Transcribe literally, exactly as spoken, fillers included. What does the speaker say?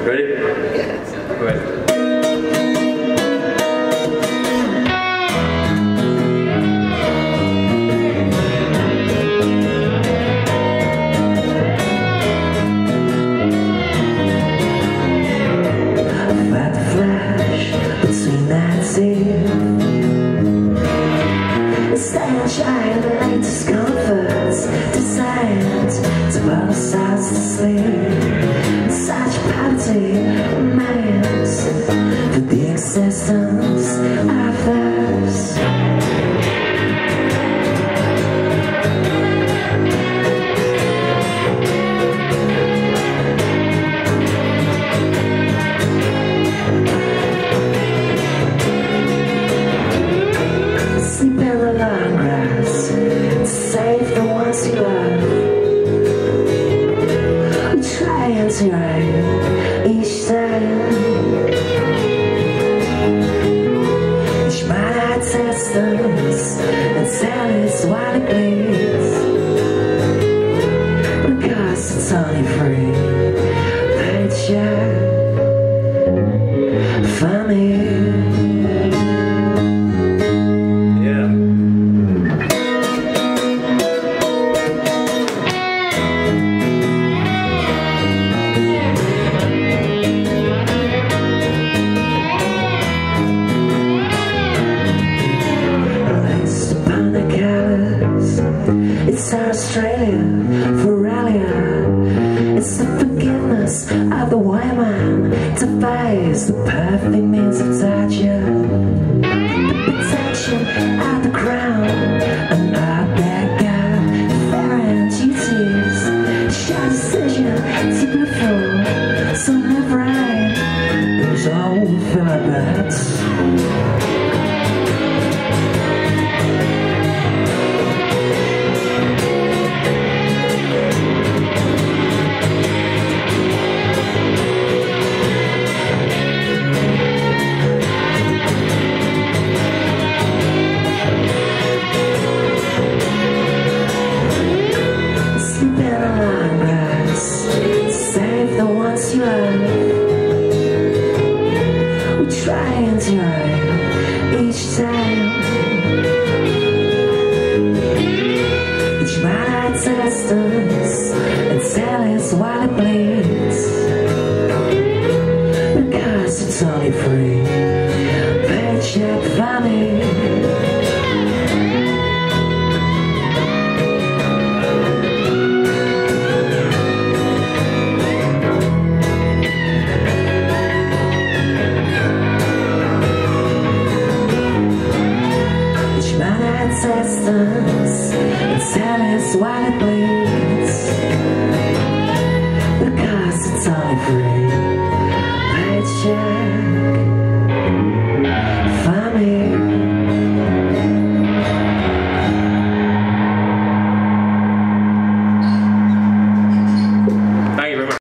Ready? Yes. Go ahead. Sunshine, the latest comforts designed to put us out to sleep. Such poverty remains for the existence of us. Sleep in the long grass to save the ones you love. We try and try each time. Each man our distance and tell us what it bleeds. Because it's only free paycheck for me. It's our Australia, Feralia. It's the forgiveness of the white man to face the perfect means of torture. The protection of the crown and not that God. Fair and duties, short decision to be full. So live right, there's all we feel like that. Save the ones you love. We try and try each time. Each man our distance and tell us while it bleeds. Because it's only free paycheck for me. Distance and tell us why it bleeds. Because it's only free